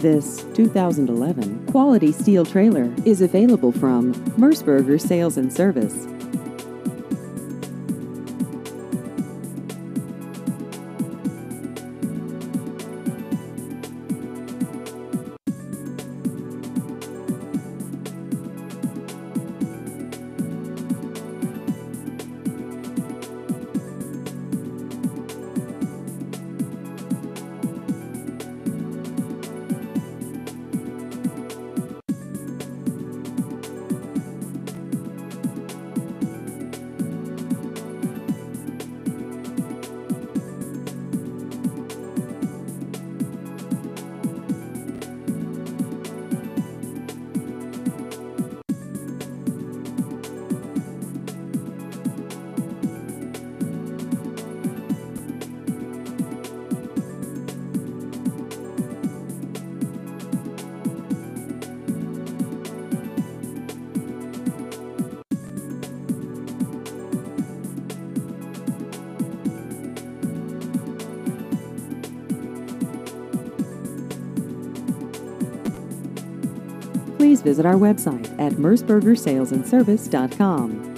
This 2011 quality steel trailer is available from Merceburger Sales and Service. Please visit our website at merceburgersalesandservice.com.